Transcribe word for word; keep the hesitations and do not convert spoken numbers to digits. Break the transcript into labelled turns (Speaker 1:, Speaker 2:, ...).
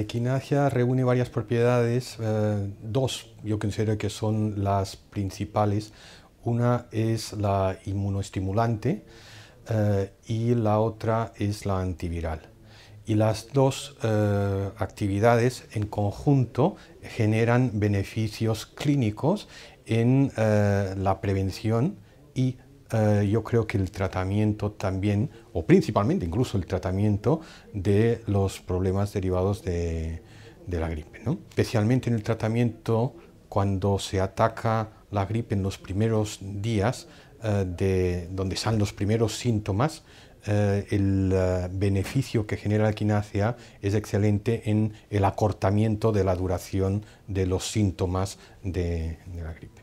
Speaker 1: equinacia reúne varias propiedades, eh, dos yo considero que son las principales. Una es la inmunoestimulante eh, y la otra es la antiviral. Y las dos eh, actividades en conjunto generan beneficios clínicos en eh, la prevención y eh, yo creo que el tratamiento también, o principalmente incluso el tratamiento de los problemas derivados de, de la gripe, ¿no? Especialmente en el tratamiento cuando se ataca la gripe en los primeros días, eh, de, donde están los primeros síntomas. Uh, el uh, beneficio que genera la equinacia es excelente en el acortamiento de la duración de los síntomas de, de la gripe.